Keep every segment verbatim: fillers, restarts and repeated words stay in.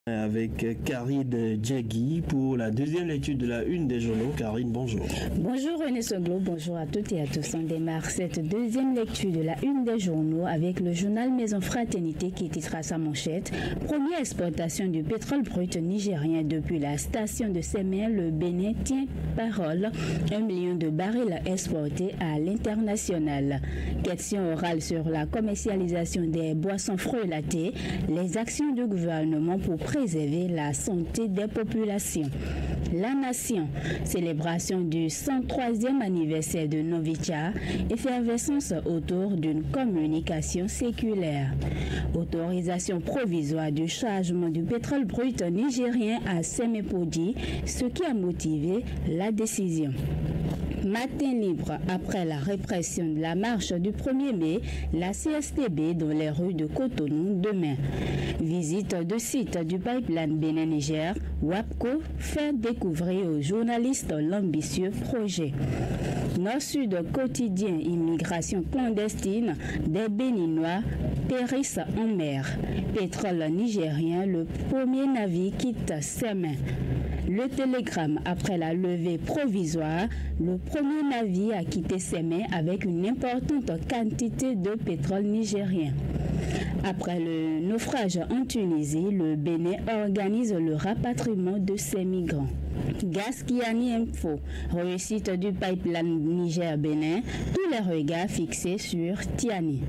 Avec Karine Djegui pour la deuxième lecture de la une des journaux. Karine, bonjour. Bonjour René Soglo, bonjour à toutes et à tous. On démarre cette deuxième lecture de la une des journaux avec le journal Maison Fraternité qui titre sa manchette. Première exportation du pétrole brut nigérien depuis la station de Sémé, le Bénin tient parole. Un million de barils exportés à l'international. Question orale sur la commercialisation des boissons frelatées, les actions du gouvernement pour préserver la santé des populations. La Nation, célébration du cent troisième anniversaire de Novicha, effervescence autour d'une communication séculaire. Autorisation provisoire du chargement du pétrole brut nigérien à Sémépodi, ce qui a motivé la décision. Matin libre après la répression de la marche du premier mai, la C S T B dans les rues de Cotonou demain. Visite de site du pipeline Bénin-Niger, WAPCO fait découvrir aux journalistes l'ambitieux projet. Nord-Sud quotidien, immigration clandestine, des Béninois périssent en mer. Pétrole nigérien, le premier navire quitte ses mains. Le Télégramme, après la levée provisoire, le premier navire a quitté ses mains avec une importante quantité de pétrole nigérien. Après le naufrage en Tunisie, le Bénin organise le rapatriement de ses migrants. Gaskiani Info, réussite du pipeline Niger-Bénin, tous les regards fixés sur Tiani.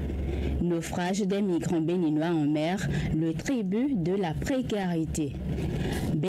Naufrage des migrants béninois en mer, le tribut de la précarité.